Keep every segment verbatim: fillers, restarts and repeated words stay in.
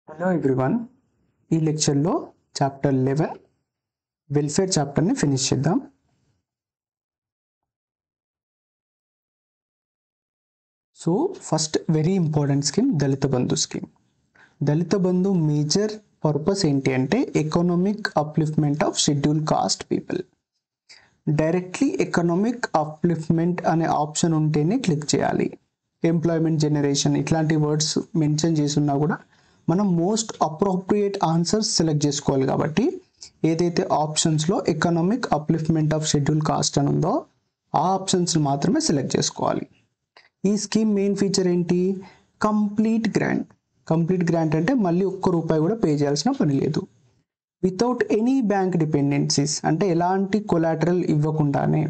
Hello everyone, ఈ లెక్చర్లో chapter eleven welfare చాప్టర్ని ఫినిష్ చేద్దాం. So first very important scheme Dalit Bandhu scheme. Dalit Bandhu major purpose ఏంటి అంటే economic upliftment of schedule caste people. Directly economic upliftment అనే option ఉంటేనే క్లిక్ చేయాలి. ఎంప్లాయ్మెంట్ జనరేషన్ ఇట్లాంటి వర్డ్స్ మెన్షన్ చేస్తున్నా కూడా మనం మోస్ట్ అప్రోప్రియేట్ ఆన్సర్స్ సెలెక్ట్ చేసుకోవాలి. కాబట్టి ఏదైతే ఆప్షన్స్లో economic upliftment of schedule caste అని ఉందో ఆ ఆప్షన్స్ మాత్రమే సెలెక్ట్ చేసుకోవాలి. ఈ స్కీమ్ మెయిన్ ఫీచర్ ఏంటి? Complete grant. కంప్లీట్ గ్రాంట్ అంటే మళ్ళీ ఒక్క రూపాయి కూడా పే చేయాల్సిన పని లేదు. వితౌట్ ఎనీ బ్యాంక్ డిపెండెన్సీస్, అంటే ఎలాంటి కొలాటరల్ ఇవ్వకుండానే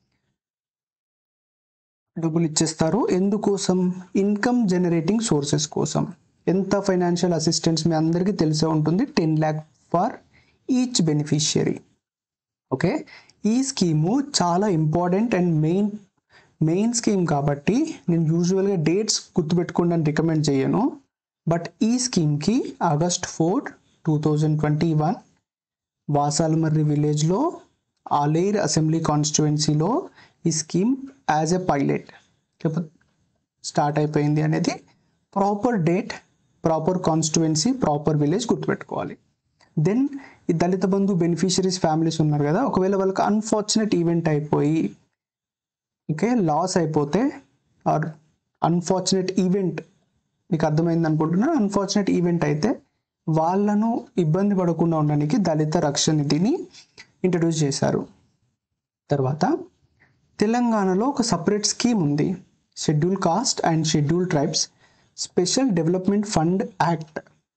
డబ్బులు ఇచ్చేస్తారు. ఎందుకోసం? ఇన్కమ్ జనరేటింగ్ సోర్సెస్ కోసం. ఎంత ఫైనాన్షియల్ అసిస్టెన్స్ మీ అందరికీ తెలిసే ఉంటుంది, ten lakh for each beneficiary. Okay, ఈ స్కీము చాలా important and main main scheme కాబట్టి నేను యూజువల్గా డేట్స్ గుర్తుపెట్టుకోండి అని రికమెండ్ చేయను. బట్ ఈ స్కీమ్కి August four two thousand twenty one Vasalamarri విలేజ్లో ఆలేర్ అసెంబ్లీ కాన్స్టిట్యుయెన్సీలో ఈ scheme as a pilot start అయిపోయింది అనేది proper date, proper constituency, proper village గుర్తుపెట్టుకోవాలి. దెన్ ఈ దళిత బంధు బెనిఫిషరీస్ ఫ్యామిలీస్ ఉన్నారు కదా, ఒకవేళ వాళ్ళకి అన్ఫార్చునేట్ ఈవెంట్ అయిపోయి ఓకే లాస్ అయిపోతే ఆర్ అన్ఫార్చునేట్ ఈవెంట్ మీకు అర్థమైంది అనుకుంటున్నాను, అన్ఫార్చునేట్ ఈవెంట్ అయితే వాళ్ళను ఇబ్బంది పడకుండా ఉండడానికి దళిత రక్షణ నిధిని ఇంట్రడ్యూస్ చేశారు. తర్వాత తెలంగాణలో ఒక సపరేట్ స్కీమ్ ఉంది, schedule caste and schedule tribes special development fund act.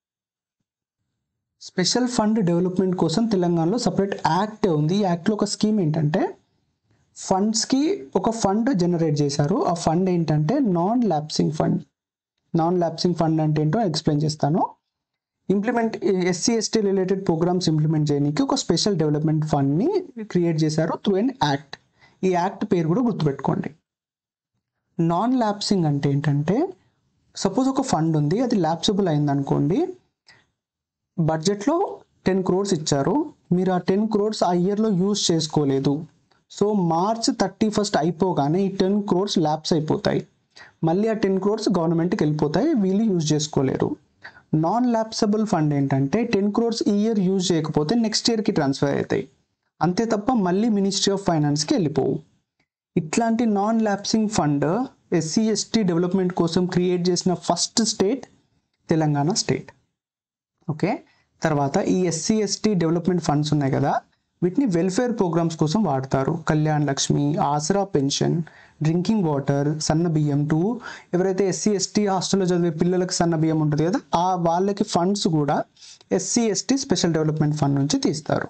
Special fund development కోసం తెలంగాణలో సపరేట్ యాక్ట్ ఉంది. ఈ యాక్ట్లో ఒక స్కీమ్ ఏంటంటే ఫండ్స్కి ఒక ఫండ్ జనరేట్ చేశారు. ఆ ఫండ్ ఏంటంటే non lapsing fund. Non lapsing fund అంటే ఏంటో ఎక్స్ప్లెయిన్ చేస్తాను. Implement SC ST related programmes implement చేయడానికి ఒక స్పెషల్ డెవలప్మెంట్ ఫండ్ని క్రియేట్ చేశారు త్రూ ఎన్ యాక్ట్. ఈ యాక్ట్ పేరు కూడా గుర్తుపెట్టుకోండి. నాన్ ల్యాప్సింగ్ అంటే ఏంటంటే సపోజ్ ఒక ఫండ్ ఉంది, అది ల్యాప్సబుల్ అయింది అనుకోండి, బడ్జెట్లో టెన్ క్రోర్స్ ఇచ్చారు, మీరు ఆ టెన్ క్రోర్స్ ఆ ఇయర్లో యూజ్ చేసుకోలేదు. సో మార్చ్ థర్టీ ఫస్ట్ అయిపోగానే ఈ టెన్ క్రోర్స్ ల్యాప్స్ అయిపోతాయి. మళ్ళీ ఆ టెన్ క్రోర్స్ గవర్నమెంట్కి వెళ్ళిపోతాయి, వీళ్ళు యూజ్ చేసుకోలేరు. నాన్ ల్యాప్సబుల్ ఫండ్ ఏంటంటే టెన్ క్రోర్స్ ఈ ఇయర్ యూజ్ చేయకపోతే నెక్స్ట్ ఇయర్కి ట్రాన్స్ఫర్ అవుతాయి, అంతే తప్ప మళ్ళీ మినిస్ట్రీ ఆఫ్ ఫైనాన్స్కి వెళ్ళిపోవు. ఇట్లాంటి non lapsing fund SC ST development కోసం క్రియేట్ చేసిన first state Telangana state. Okay, తర్వాత ఈ ఎస్సీ ఎస్టీ డెవలప్మెంట్ ఫండ్స్ ఉన్నాయి కదా, వీటిని వెల్ఫేర్ ప్రోగ్రామ్స్ కోసం వాడతారు. Kalyan Lakshmi, Aasara pension, drinking water, సన్న బియ్యం టు ఎవరైతే ఎస్సీ ఎస్టీ హాస్టల్లో చదివే పిల్లలకి సన్న బియ్యం ఉంటుంది కదా, ఆ వాళ్ళకి ఫండ్స్ కూడా SC ST special development fund నుంచి తీస్తారు.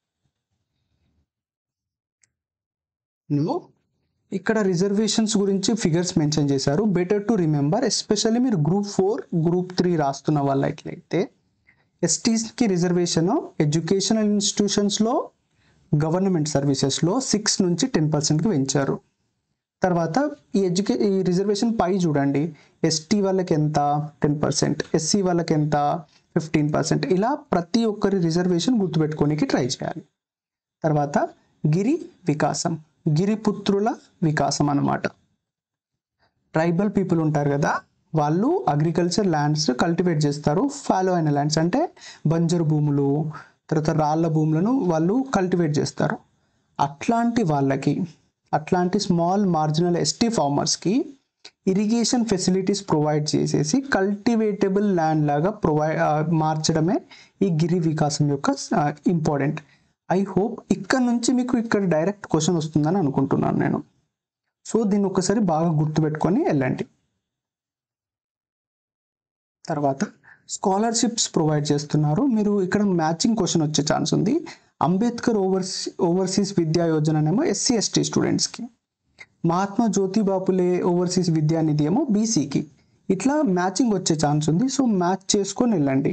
నువ్వు ఇక్కడ రిజర్వేషన్స్ గురించి ఫిగర్స్ మెన్షన్ చేశారు. బెటర్ టు రిమెంబర్, ఎస్పెషల్లీ మీరు గ్రూప్ ఫోర్ గ్రూప్ త్రీ రాస్తున్న వాళ్ళైతే ఎస్టీస్కి రిజర్వేషన్ ఎడ్యుకేషనల్ ఇన్స్టిట్యూషన్స్లో, గవర్నమెంట్ సర్వీసెస్లో సిక్స్ నుంచి టెన్ పర్సెంట్కి పెంచారు. తర్వాత ఈ ఎడ్యుకే ఈ రిజర్వేషన్ పై చూడండి, ఎస్టీ వాళ్ళకి ఎంత టెన్ పర్సెంట్, ఎస్సీ వాళ్ళకి ఎంత ఫిఫ్టీన్ పర్సెంట్, ఇలా ప్రతి ఒక్కరి రిజర్వేషన్ గుర్తుపెట్టుకోనికి ట్రై చేయాలి. తర్వాత గిరి వికాసం, గిరిపుత్రుల వికాసం అన్నమాట. ట్రైబల్ పీపుల్ ఉంటారు కదా, వాళ్ళు అగ్రికల్చర్ ల్యాండ్స్ కల్టివేట్ చేస్తారు. ఫాలో అయిన ల్యాండ్స్ అంటే బంజరు భూములు, తర్వాత రాళ్ళ భూములను వాళ్ళు కల్టివేట్ చేస్తారు. అట్లాంటి వాళ్ళకి, అట్లాంటి స్మాల్ మార్జినల్ ఎస్టీ ఫార్మర్స్కి ఇరిగేషన్ ఫెసిలిటీస్ ప్రొవైడ్ చేసేసి కల్టివేటబుల్ ల్యాండ్ లాగా ప్రొవైడ్ మార్చడమే ఈ గిరి వికాసం యొక్క ఇంపార్టెంట్. ఐ హోప్ ఇక్కడ నుంచి మీకు ఇక్కడ డైరెక్ట్ క్వశ్చన్ వస్తుందని అనుకుంటున్నాను నేను. సో దీన్ని ఒకసారి బాగా గుర్తుపెట్టుకొని వెళ్ళండి. తర్వాత స్కాలర్షిప్స్ ప్రొవైడ్ చేస్తున్నారు. మీరు ఇక్కడ మ్యాచింగ్ క్వశ్చన్ వచ్చే ఛాన్స్ ఉంది. అంబేద్కర్ ఓవర్సీ ఓవర్సీస్ విద్యా యోజననేమో ఎస్సీ ఎస్టీ స్టూడెంట్స్కి, మహాత్మా జ్యోతిబాపులే ఓవర్సీస్ విద్యానిధి ఏమో బీసీకి. ఇట్లా మ్యాచింగ్ వచ్చే ఛాన్స్ ఉంది. సో మ్యాచ్ చేసుకొని వెళ్ళండి.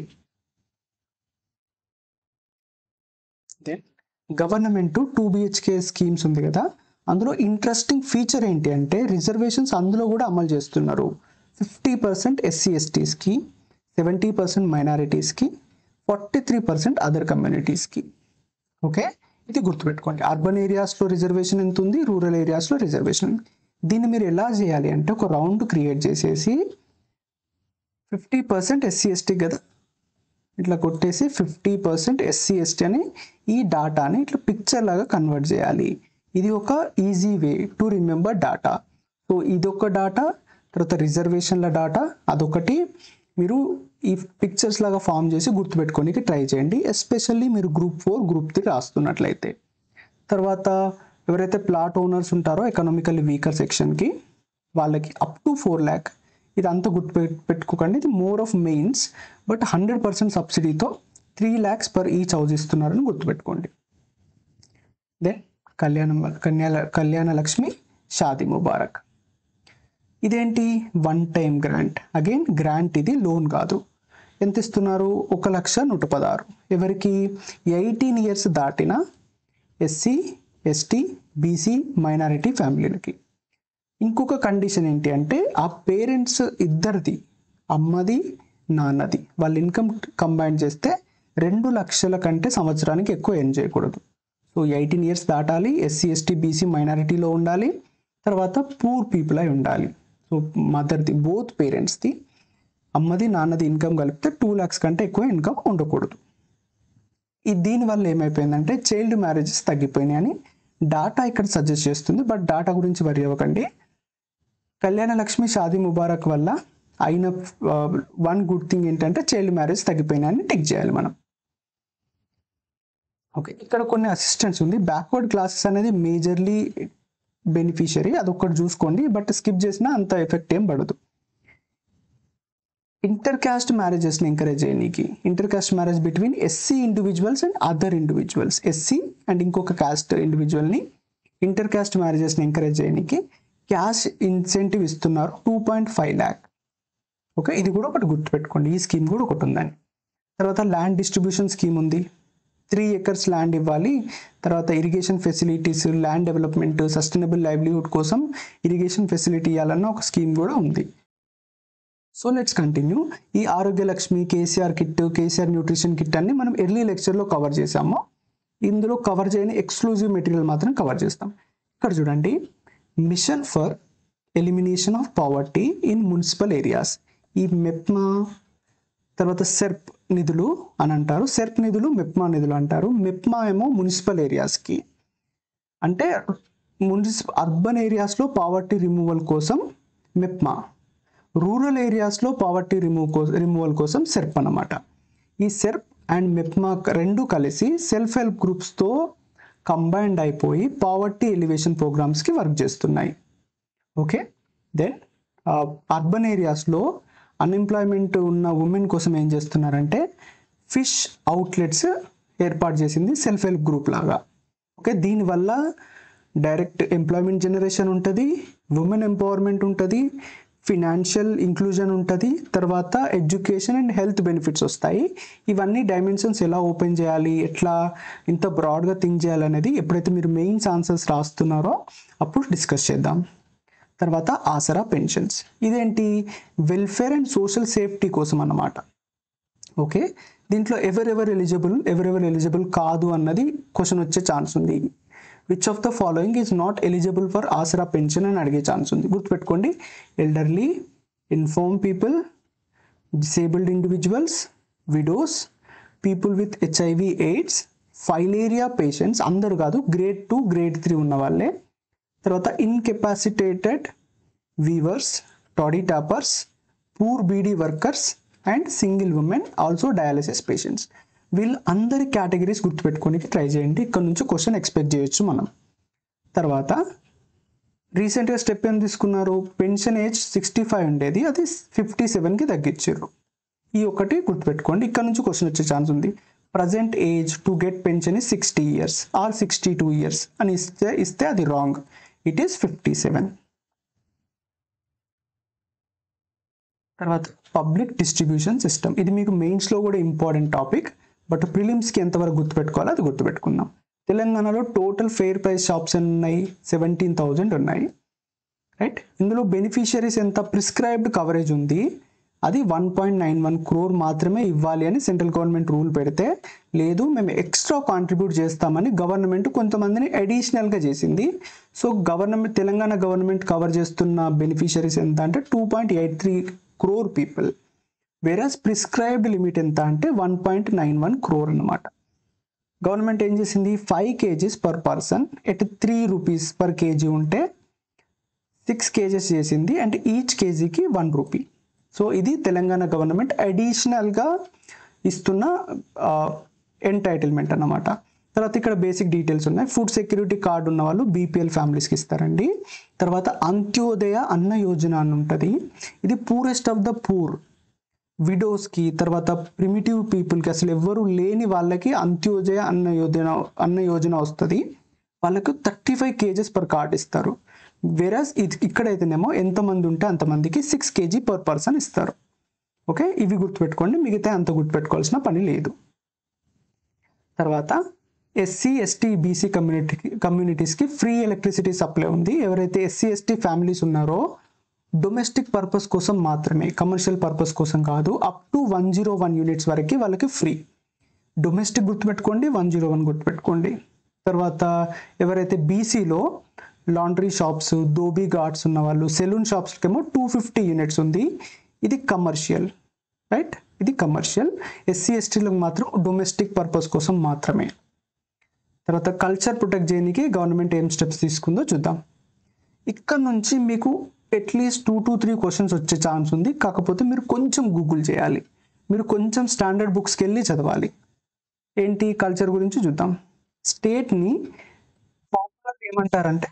Then government two BHK schemes ఉంది కదా, అందులో ఇంట్రెస్టింగ్ ఫీచర్ ఏంటి అంటే రిజర్వేషన్స్ అందులో కూడా అమలు చేస్తున్నారు. ఫిఫ్టీ పర్సెంట్ ఎస్సీ ఎస్టీస్కి, సెవెంటీ పర్సెంట్ మైనారిటీస్కి, ఫార్టీ త్రీ పర్సెంట్ అదర్ కమ్యూనిటీస్కి. ఓకే, ఇది గుర్తుపెట్టుకోండి. అర్బన్ ఏరియాస్లో రిజర్వేషన్ ఎంత ఉంది, రూరల్ ఏరియాస్లో రిజర్వేషన్ ఉంది. దీన్ని మీరు ఎలా చేయాలి అంటే ఒక రౌండ్ క్రియేట్ చేసేసి ఫిఫ్టీ పర్సెంట్ ఎస్సీ ఎస్టీ కదా, ఇట్లా కొట్టేసి ఫిఫ్టీ పర్సెంట్ ఎస్సీ ఎస్టీ అని ఈ డాటాని ఇట్లా పిక్చర్ లాగా కన్వర్ట్ చేయాలి. ఇది ఒక easy way to remember data. So ఇదొక డాటా, తర్వాత రిజర్వేషన్ల డాటా అదొకటి మీరు ఈ పిక్చర్స్ లాగా ఫామ్ చేసి గుర్తుపెట్టుకోనికి ట్రై చేయండి, ఎస్పెషల్లీ మీరు గ్రూప్ ఫోర్ గ్రూప్ త్రీ రాస్తున్నట్లయితే. తర్వాత ఎవరైతే ప్లాట్ ఓనర్స్ ఉంటారో ఎకనామికల్లీ వీకర్ సెక్షన్కి వాళ్ళకి అప్ టు ఫోర్ ల్యాక్ ఇదంతా గుర్తు పెట్టుకోకండి, ఇది more of mains. But hundred percent సబ్సిడీతో three lakhs per each house ఇస్తున్నారని గుర్తుపెట్టుకోండి. దెన్ కళ్యాణం కన్యా కళ్యాణ లక్ష్మి షాదీ ముబారక్, ఇదేంటి one time grant. Again grant, ఇది లోన్ కాదు. ఎంత ఇస్తున్నారు, ఒక లక్ష నూట పదహారు. ఎవరికి, ఎయిటీన్ ఇయర్స్ దాటిన ఎస్సీ ఎస్టీ బీసీ మైనారిటీ ఫ్యామిలీలకి. ఇంకొక కండిషన్ ఏంటి అంటే ఆ పేరెంట్స్ ఇద్దరిది, అమ్మది నాన్నది, వాళ్ళ ఇన్కమ్ కంబైన్ చేస్తే రెండు లక్షల కంటే సంవత్సరానికి ఎక్కువ ఎర్న్ చేయకూడదు. సో ఎయిటీన్ ఇయర్స్ దాటాలి, ఎస్సీ ఎస్టీ బీసీ మైనారిటీలో ఉండాలి, తర్వాత పూర్ పీపుల్ అయి ఉండాలి. సో మదర్ది, బోత్ పేరెంట్స్ది, అమ్మది నాన్నది ఇన్కమ్ కలిపితే టూ ల్యాక్స్ కంటే ఎక్కువ ఇన్కమ్ ఉండకూడదు. ఈ దీనివల్ల ఏమైపోయిందంటే చైల్డ్ మ్యారేజెస్ తగ్గిపోయినాయి అని డాటా ఇక్కడ సజెస్ట్ చేస్తుంది. బట్ డాటా గురించి వరి అవ్వకండి. కళ్యాణ లక్ష్మి షాదీ ముబారక్ వల్ల అయిన వన్ గుడ్ థింగ్ ఏంటంటే చైల్డ్ మ్యారేజ్ తగ్గిపోయినాయని టిక్ చేయాలి మనం. ఓకే, ఇక్కడ కొన్ని అసిస్టెంట్స్ ఉంది. బ్యాక్వర్డ్ క్లాసెస్ అనేది మేజర్లీ బెనిఫిషియరీ, అదొక్కటి చూసుకోండి. బట్ స్కిప్ చేసినా అంత ఎఫెక్ట్ ఏం పడదు. ఇంటర్ క్యాస్ట్ మ్యారేజెస్ని ఎంకరేజ్ చేయడానికి, inter caste marriage between SC individuals and other individuals, SC and ఇంకొక క్యాస్ట్ ఇండివిజువల్ని ఇంటర్ క్యాస్ట్ మ్యారేజెస్ని ఎంకరేజ్ చేయడానికి క్యాష్ ఇన్సెంటివ్ ఇస్తున్నారు two point five lakh. Okay, ఇది కూడా ఒకటి గుర్తుపెట్టుకోండి, ఈ స్కీమ్ కూడా ఒకటి ఉందని. తర్వాత ల్యాండ్ డిస్ట్రిబ్యూషన్ స్కీమ్ ఉంది, త్రీ ఎకర్స్ ల్యాండ్ ఇవ్వాలి. తర్వాత irrigation facilities, land development, sustainable livelihood కోసం ఇరిగేషన్ ఫెసిలిటీ ఇవ్వాలన్న ఒక స్కీమ్ కూడా ఉంది. So let's continue. ఈ Arogya Lakshmi, KCR kit, KCR nutrition kit అన్ని మనం ఎర్లీ లెక్చర్లో కవర్ చేసాము. ఇందులో కవర్ చేయని ఎక్స్క్లూజివ్ మెటీరియల్ మాత్రం కవర్ చేస్తాం. ఇక్కడ చూడండి, mission for elimination of poverty in municipal areas. ఈ మెప్మా తర్వాత సెర్ప్ నిధులు అని అంటారు, సెర్ప్ నిధులు మెప్మా నిధులు అంటారు. మెప్మా ఏమో మున్సిపల్ ఏరియాస్కి, అంటే మున్సిప అర్బన్ ఏరియాస్లో పావర్టీ రిమూవల్ కోసం మెప్మా, రూరల్ ఏరియాస్లో పావర్టీ రిమూవ్ కో రిమూవల్ కోసం సెర్ప్ అన్నమాట. ఈ సెర్ప్ అండ్ మెప్మా రెండు కలిసి సెల్ఫ్ హెల్ప్ గ్రూప్స్తో కంబైన్డ్ అయిపోయి పావర్టీ ఎలివేషన్ ప్రోగ్రామ్స్కి వర్క్ చేస్తున్నాయి. ఓకే, దెన్ అర్బన్ ఏరియాస్లో అన్ఎంప్లాయ్మెంట్ ఉన్న ఉమెన్ కోసం ఏం చేస్తున్నారంటే ఫిష్ అవుట్లెట్స్ ఏర్పాటు చేసింది సెల్ఫ్ హెల్ప్ గ్రూప్ లాగా. ఓకే, దీనివల్ల డైరెక్ట్ ఎంప్లాయ్మెంట్ జనరేషన్ ఉంటుంది, ఉమెన్ ఎంపవర్మెంట్ ఉంటుంది, ఫినాన్షియల్ ఇంక్లూజన్ ఉంటుంది, తర్వాత ఎడ్యుకేషన్ అండ్ హెల్త్ బెనిఫిట్స్ వస్తాయి. ఇవన్నీ డైమెన్షన్స్ ఎలా ఓపెన్ చేయాలి, ఎట్లా ఇంత బ్రాడ్గా థింక్ చేయాలనేది ఎప్పుడైతే మీరు మెయిన్స్ ఆన్సర్స్ రాస్తున్నారో అప్పుడు డిస్కస్ చేద్దాం. తర్వాత ఆసరా పెన్షన్స్, ఇదేంటి వెల్ఫేర్ అండ్ సోషల్ సేఫ్టీ కోసం అన్నమాట. ఓకే, దీంట్లో ఎవరెవరు ఎలిజిబుల్ ఎవరెవరు ఎలిజిబుల్ కాదు అన్నది క్వశ్చన్ వచ్చే ఛాన్స్ ఉంది. Which of the following is not eligible for Aasara pension అని అడిగే ఛాన్స్ ఉంది. గుర్తుపెట్టుకోండి, elderly, infirm people, disabled individuals, widows, people with HIV AIDS, filaria patients, అందరు కాదు, గ్రేడ్ టూ గ్రేడ్ త్రీ ఉన్న వాళ్ళే. తర్వాత incapacitated weavers, toddy tappers, poor beedi workers and single women, also dialysis patients. వీళ్ళందరి కేటగిరీస్ గుర్తుపెట్టుకోనికి ట్రై చేయండి. ఇక్కడ నుంచి క్వశ్చన్ ఎక్స్పెక్ట్ చేయొచ్చు మనం. తర్వాత రీసెంట్గా స్టెప్ ఏం తీసుకున్నారు, పెన్షన్ ఏజ్ సిక్స్టీ ఫైవ్ ఉండేది, అది ఫిఫ్టీ సెవెన్కి తగ్గించారు. ఈ ఒకటి గుర్తుపెట్టుకోండి, ఇక్కడ నుంచి క్వశ్చన్ వచ్చే ఛాన్స్ ఉంది. Present age to get pension is sixty years or sixty two years అని ఇస్తే ఇస్తే అది wrong, it is fifty seven. తర్వాత పబ్లిక్ డిస్ట్రిబ్యూషన్ సిస్టమ్, ఇది మీకు మెయిన్స్లో కూడా ఇంపార్టెంట్ టాపిక్, బట్ ప్రిలిమ్స్కి ఎంతవరకు గుర్తుపెట్టుకోవాలో అది గుర్తుపెట్టుకుందాం. తెలంగాణలో టోటల్ ఫెయిర్ ప్రైస్ షాప్స్ ఎన్ని ఉన్నాయి, సెవెంటీన్ థౌజండ్ ఉన్నాయి. రైట్, ఇందులో బెనిఫిషియరీస్ ఎంత, ప్రిస్క్రైబ్డ్ కవరేజ్ ఉంది, అది one point nine one crore మాత్రమే ఇవ్వాలి అని సెంట్రల్ గవర్నమెంట్ రూల్ పెడితే, లేదు మేము ఎక్స్ట్రా కాంట్రిబ్యూట్ చేస్తామని గవర్నమెంట్ కొంతమందిని అడిషనల్గా చేసింది. So government Telangana government cover చేస్తున్న బెనిఫిషరీస్ ఎంత అంటే two point eight three crore people, whereas prescribed limit ఎంత అంటే one point nine one crore అనమాట. గవర్నమెంట్ ఏం చేసింది, five kgs per person at three rupees per kg ఉంటే సిక్స్ కేజెస్ చేసింది, అండ్ ఈచ్ కేజీకి వన్ రూపీ. సో ఇది తెలంగాణ గవర్నమెంట్ అడిషనల్గా ఇస్తున్న ఎంటైటిల్మెంట్ అన్నమాట. తర్వాత ఇక్కడ బేసిక్ డీటెయిల్స్ ఉన్నాయి. ఫుడ్ సెక్యూరిటీ కార్డు ఉన్న వాళ్ళు బీపీఎల్ ఫ్యామిలీస్కి ఇస్తారండి. తర్వాత అంత్యోదయ అన్న యోజన అని ఉంటుంది, ఇది పూరెస్ట్ ఆఫ్ ద పూర్ విడోస్కి, తర్వాత ప్రిమిటివ్ పీపుల్కి, అసలు ఎవ్వరు లేని వాళ్ళకి అంత్యోదయ అన్న యోజన అన్న యోజన వస్తుంది. వాళ్ళకు thirty five kgs per card ఇస్తారు. వేరస్ ఇది ఇక్కడైతేనేమో ఎంతమంది ఉంటే అంతమందికి సిక్స్ కేజీ పర్ పర్సన్ ఇస్తారు. ఓకే, ఇవి గుర్తుపెట్టుకోండి, మిగతా అంత గుర్తుపెట్టుకోవాల్సిన పని లేదు. తర్వాత ఎస్సీ ఎస్టీ బీసీ కమ్యూనిటీ కమ్యూనిటీస్కి ఫ్రీ ఎలక్ట్రిసిటీ సప్లై ఉంది. ఎవరైతే ఎస్సీ ఎస్టీ ఫ్యామిలీస్ ఉన్నారో డొమెస్టిక్ పర్పస్ కోసం మాత్రమే, కమర్షియల్ పర్పస్ కోసం కాదు, up to one zero one units వరకు వాళ్ళకి ఫ్రీ. డొమెస్టిక్ గుర్తుపెట్టుకోండి, వన్ జీరో వన్ గుర్తుపెట్టుకోండి. తర్వాత ఎవరైతే బీసీలో లాండ్రీ షాప్స్, దోబీ గార్డ్స్ ఉన్న వాళ్ళు, సెలూన్ షాప్స్కి ఏమో టూ ఫిఫ్టీ యూనిట్స్ ఉంది, ఇది కమర్షియల్, రైట్, ఇది కమర్షియల్. ఎస్సీ ఎస్టీలకు మాత్రం డొమెస్టిక్ పర్పస్ కోసం మాత్రమే. తర్వాత కల్చర్ ప్రొటెక్ట్ చేయడానికి గవర్నమెంట్ ఏం స్టెప్స్ తీసుకుందో చూద్దాం. ఇక్కడ నుంచి మీకు at least two to three questions వచ్చే ఛాన్స్ ఉంది, కాకపోతే మీరు కొంచెం గూగుల్ చేయాలి, మీరు కొంచెం స్టాండర్డ్ బుక్స్కి వెళ్ళి చదవాలి. ఏంటి కల్చర్ గురించి చూద్దాం. స్టేట్ని పాపులర్ ఏమంటారంటే,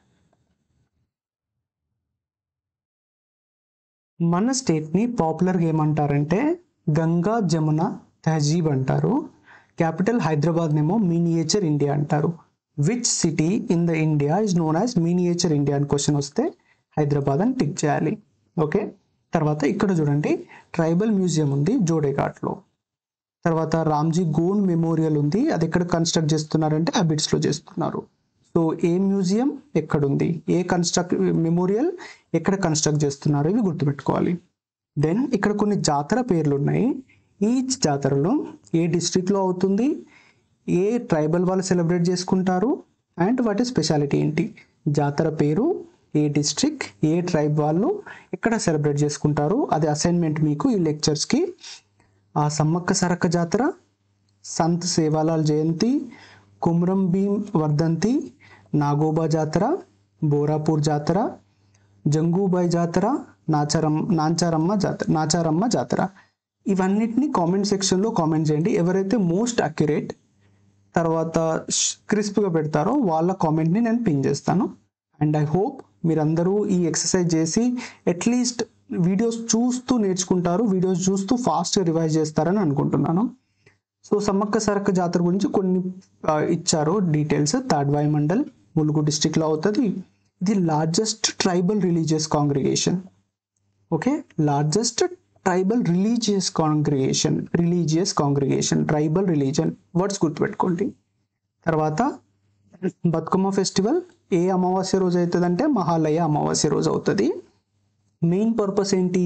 మన స్టేట్ని పాపులర్గా ఏమంటారంటే గంగా జమున తహజీబ్ అంటారు. క్యాపిటల్ హైదరాబాద్ నేమో మినియేచర్ ఇండియా అంటారు. Which city in the India is known as miniature India అని క్వశ్చన్ వస్తే హైదరాబాద్ అని టిక్ చేయాలి. ఓకే, తర్వాత ఇక్కడ చూడండి ట్రైబల్ మ్యూజియం ఉంది జోడేఘాట్లో. తర్వాత రామ్జీ గోండ్ మెమోరియల్ ఉంది, అది ఎక్కడ కన్స్ట్రక్ట్ చేస్తున్నారంటే అబిడ్స్లో చేస్తున్నారు. సో ఏ మ్యూజియం ఎక్కడుంది, ఏ కన్స్ట్రక్ట్ మెమోరియల్ ఎక్కడ కన్స్ట్రక్ట్ చేస్తున్నారు, ఇవి గుర్తుపెట్టుకోవాలి. దెన్ ఇక్కడ కొన్ని జాతర పేర్లు ఉన్నాయి. ఈచ్ జాతరలో ఏ డిస్ట్రిక్ట్లో అవుతుంది, ఏ ట్రైబల్ వాళ్ళు సెలబ్రేట్ చేసుకుంటారు, అండ్ వాటి స్పెషాలిటీ ఏంటి. జాతర పేరు, ఏ డిస్ట్రిక్ట్, ఏ ట్రైబ్ వాళ్ళు ఎక్కడ సెలబ్రేట్ చేసుకుంటారు, అది అసైన్మెంట్ మీకు ఈ లెక్చర్స్కి. ఆ సమ్మక్క సారక్క జాతర, సంత్ సేవాలాల్ జయంతి, కుమ్రం భీం వర్ధంతి, నాగోబా జాతర, బోరాపూర్ జాతర, జంగూబాయ్ జాతర, నాచారం నాంచారమ్మ జాతర నాచారమ్మ జాతర ఇవన్నిటిని కామెంట్ సెక్షన్లో కామెంట్ చేయండి. ఎవరైతే మోస్ట్ అక్యురేట్ తర్వాత క్రిస్ప్గా పెడతారో వాళ్ళ కామెంట్ని నేను పిన్ చేస్తాను. అండ్ ఐ హోప్ మీరందరూ ఈ ఎక్సర్సైజ్ చేసి అట్లీస్ట్ వీడియోస్ చూస్తూ నేర్చుకుంటారు, వీడియోస్ చూస్తూ ఫాస్ట్గా రివైజ్ చేస్తారని అనుకుంటున్నాను. సో సమ్మక్క సారక్క జాతర గురించి కొన్ని ఇచ్చారు డీటెయిల్స్. తాడ్వాయి మండల్ ములుగు డిస్టిక్లో అవుతుంది. ఇది largest tribal religious congregation. Okay, largest tribal religious congregation religious congregation tribal religion words గుర్తుపెట్టుకోండి. తర్వాత బతుకమ్మ ఫెస్టివల్ ఏ అమావాస్య రోజు అవుతుంది అంటే మహాలయ అమావాస్య రోజు అవుతుంది. మెయిన్ పర్పస్ ఏంటి,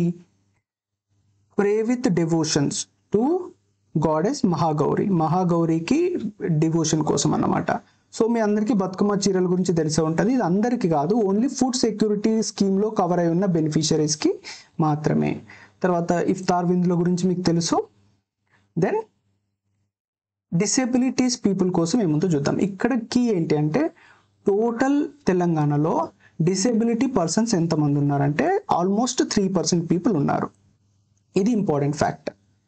pray with devotions to goddess Mahagauri, మహాగౌరికి డివోషన్ కోసం అన్నమాట. సో మీ అందరికీ బతుకమ్మ చీరల గురించి తెలిసే ఉంటుంది. ఇది అందరికీ కాదు, ఓన్లీ ఫుడ్ సెక్యూరిటీ స్కీమ్లో కవర్ అయి ఉన్న బెనిఫిషరీస్కి మాత్రమే. తర్వాత ఇఫ్తార్ విందుల గురించి మీకు తెలుసు. దెన్ డిసేబిలిటీస్ పీపుల్ కోసం ఏముందో చూద్దాం. ఇక్కడ కీ ఏంటి అంటే టోటల్ తెలంగాణలో డిసేబిలిటీ పర్సన్స్ ఎంతమంది ఉన్నారంటే ఆల్మోస్ట్ త్రీ పర్సెంట్ పీపుల్ ఉన్నారు. ఇది important fact.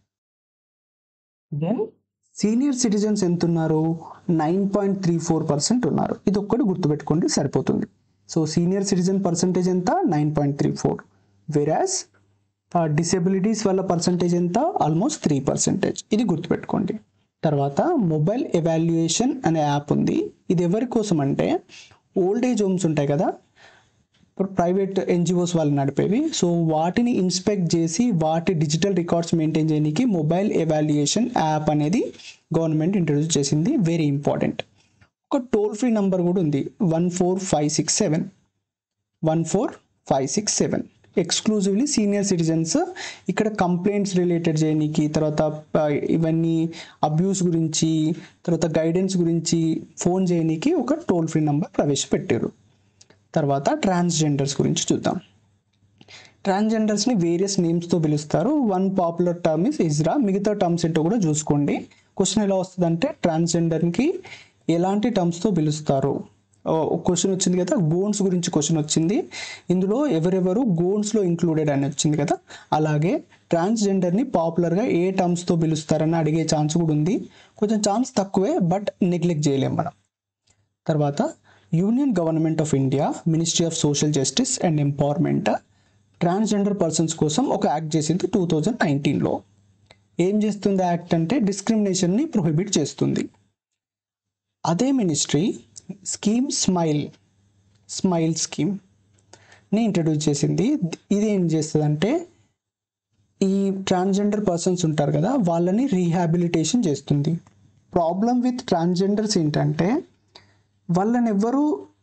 Then senior citizens ఎంత ఉన్నారు, nine point three four percent ఉన్నారు. ఇది ఒక్కటి గుర్తుపెట్టుకోండి సరిపోతుంది. సో సీనియర్ సిటిజన్ పర్సంటేజ్ ఎంత, nine point three four. Whereas disabilities వల్ల పర్సంటేజ్ ఎంత, ఆల్మోస్ట్ త్రీ పర్సెంటేజ్. ఇది గుర్తుపెట్టుకోండి. తర్వాత మొబైల్ ఎవాల్యుయేషన్ అనే యాప్ ఉంది. ఇది ఎవరి కోసం అంటే ఓల్డ్ ఏజ్ హోమ్స్ ఉంటాయి కదా, ప్రైవేట్ ఎన్జిఓస్ వాళ్ళు నడిపేవి. సో వాటిని ఇన్స్పెక్ట్ చేసి వాటి డిజిటల్ రికార్డ్స్ మెయింటైన్ చేయడానికి మొబైల్ ఎవాల్యుయేషన్ యాప్ అనేది గవర్నమెంట్ ఇంట్రడ్యూస్ చేసింది. Very important. ఒక టోల్ ఫ్రీ నెంబర్ కూడా ఉంది, one four five six seven one four five six seven exclusively senior citizens ఇక్కడ కంప్లైంట్స్ రిలేటెడ్ చేయడానికి, తర్వాత ఇవన్నీ అబ్యూస్ గురించి, తర్వాత గైడెన్స్ గురించి ఫోన్ చేయడానికి ఒక టోల్ ఫ్రీ నెంబర్ ప్రవేశపెట్టారు. తర్వాత ట్రాన్స్జెండర్స్ గురించి చూద్దాం. ట్రాన్స్జెండర్స్ని వేరియస్ నేమ్స్తో పిలుస్తారు. One popular term is Hijra. మిగతా టర్మ్స్ ఏంటో కూడా చూసుకోండి. క్వశ్చన్ ఎలా వస్తుందంటే ట్రాన్స్జెండర్కి ఎలాంటి టర్మ్స్తో పిలుస్తారు. క్వశ్చన్ వచ్చింది కదా, గోన్స్ గురించి క్వశ్చన్ వచ్చింది. ఇందులో ఎవరెవరు గోన్స్లో ఇంక్లూడెడ్ అని వచ్చింది కదా, అలాగే ట్రాన్స్జెండర్ని పాపులర్గా ఏ టర్మ్స్తో పిలుస్తారని అడిగే ఛాన్స్ కూడా ఉంది. కొంచెం ఛాన్స్ తక్కువే, బట్ నెగ్లెక్ట్ చేయలేం మనం. తర్వాత union government of India ministry of social justice and empowerment transgender persons కోసం ఒక యాక్ట్ చేసింది టూ థౌజండ్ నైన్టీన్లో. ఏం చేస్తుంది యాక్ట్ అంటే డిస్క్రిమినేషన్ని ప్రొహిబిట్ చేస్తుంది. అదే మినిస్ట్రీ స్కీమ్ స్మైల్ స్మైల్ స్కీమ్ని ఇంట్రడ్యూస్ చేసింది. ఇది ఏం చేస్తుందంటే ఈ ట్రాన్స్జెండర్ పర్సన్స్ ఉంటారు కదా, వాళ్ళని రీహాబిలిటేషన్ చేస్తుంది. ప్రాబ్లం విత్ ట్రాన్స్జెండర్స్ ఏంటంటే వాళ్ళని ఎవ్వరూ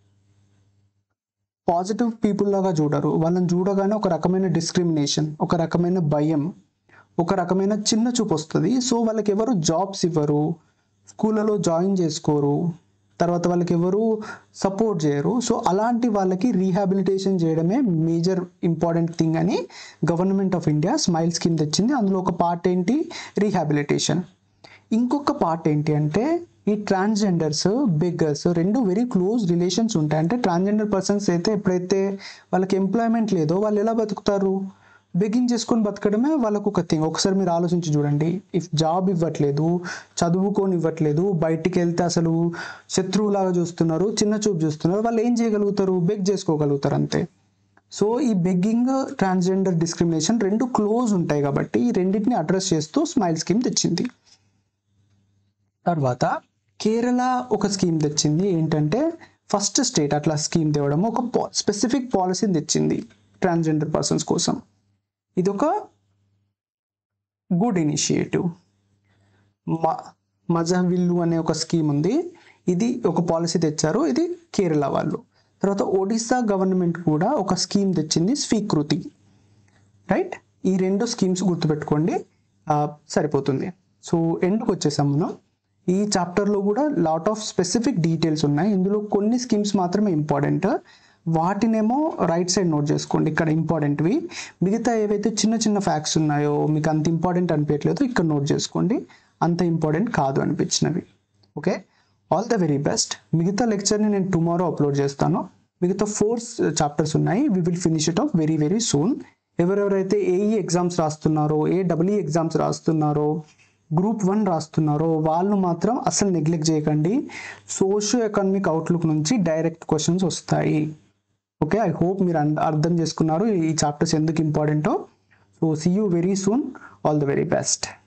పాజిటివ్ పీపుల్ లాగా చూడరు. వాళ్ళని చూడగానే ఒక రకమైన డిస్క్రిమినేషన్, ఒక రకమైన భయం, ఒక రకమైన చిన్న చూపు వస్తుంది. సో వాళ్ళకి ఎవరు జాబ్స్ ఇవ్వరు, స్కూళ్ళలో జాయిన్ చేసుకోరు, తర్వాత వాళ్ళకి ఎవరు సపోర్ట్ చేయరు. సో అలాంటి వాళ్ళకి రీహాబిలిటేషన్ చేయడమే మేజర్ ఇంపార్టెంట్ థింగ్ అని government of India smile scheme తెచ్చింది. అందులో ఒక పార్ట్ ఏంటి, రీహాబిలిటేషన్. ఇంకొక పార్ట్ ఏంటి అంటే ఈ ట్రాన్స్జెండర్స్ బెగ్గర్స్ రెండు వెరీ క్లోజ్ రిలేషన్స్ ఉంటాయి. అంటే ట్రాన్స్జెండర్ పర్సన్స్ అయితే ఎప్పుడైతే వాళ్ళకి ఎంప్లాయ్మెంట్ లేదో వాళ్ళు ఎలా బతుకుతారు, బెగ్గింగ్ చేసుకొని బతకడమే వాళ్ళకు ఒక థింగ్. ఒకసారి మీరు ఆలోచించి చూడండి, ఇఫ్ జాబ్ ఇవ్వట్లేదు, చదువుకొని ఇవ్వట్లేదు, బయటికి వెళ్తే అసలు శత్రువులాగా చూస్తున్నారు, చిన్న చూపు చూస్తున్నారు, వాళ్ళు ఏం చేయగలుగుతారు, బెగ్ చేసుకోగలుగుతారు అంతే. సో ఈ బెగ్గింగ్, ట్రాన్స్జెండర్ డిస్క్రిమినేషన్ రెండు క్లోజ్ ఉంటాయి కాబట్టి ఈ రెండింటిని అడ్రస్ చేస్తూ స్మైల్ స్కీమ్ తెచ్చింది. తర్వాత కేరళ ఒక స్కీమ్ తెచ్చింది. ఏంటంటే ఫస్ట్ స్టేట్ అట్లా స్కీమ్ తేవడం, ఒక స్పెసిఫిక్ పాలసీని తెచ్చింది ట్రాన్స్జెండర్ పర్సన్స్ కోసం. ఇది ఒక గుడ్ ఇనిషియేటివ్. మ మజహవిల్లు అనే ఒక స్కీమ్ ఉంది, ఇది ఒక పాలసీ తెచ్చారు, ఇది కేరళ వాళ్ళు. తర్వాత ఒడిస్సా గవర్నమెంట్ కూడా ఒక స్కీమ్ తెచ్చింది, స్వీకృతి. రైట్, ఈ రెండు స్కీమ్స్ గుర్తుపెట్టుకోండి, సరిపోతుంది. సో ఎండ్కి వచ్చేసాం మనం. ఈ చాప్టర్లో కూడా లాట్ ఆఫ్ స్పెసిఫిక్ డీటెయిల్స్ ఉన్నాయి. ఇందులో కొన్ని స్కీమ్స్ మాత్రమే ఇంపార్టెంట్, వాటినేమో రైట్ సైడ్ నోట్ చేసుకోండి, ఇక్కడ ఇంపార్టెంట్వి. మిగతా ఏవైతే చిన్న చిన్న ఫ్యాక్ట్స్ ఉన్నాయో మీకు అంత ఇంపార్టెంట్ అనిపించట్లేదు, ఇక్కడ నోట్ చేసుకోండి, అంత ఇంపార్టెంట్ కాదు అనిపించినవి. Okay, all the very best. మిగతా లెక్చర్ని నేను టుమారో అప్లోడ్ చేస్తాను. మిగతా ఫోర్ చాప్టర్స్ ఉన్నాయి, we will finish it off very very soon. ఎవరెవరైతే ఏఈ ఎగ్జామ్స్ రాస్తున్నారో, ఏడబ్ల్యూఈ ఎగ్జామ్స్ రాస్తున్నారో, గ్రూప్ వన్ రాస్తున్నారో వాళ్ళు మాత్రం అసలు నెగ్లెక్ట్ చేయకండి. సోషియో ఎకనామిక్ అవుట్లుక్ నుంచి డైరెక్ట్ క్వశ్చన్స్ వస్తాయి. ఓకే, ఐ హోప్ మీరు అర్థం చేసుకున్నారు ఈ చాప్టర్స్ ఎందుకు ఇంపార్టెంటో. So see you very soon, all the very best.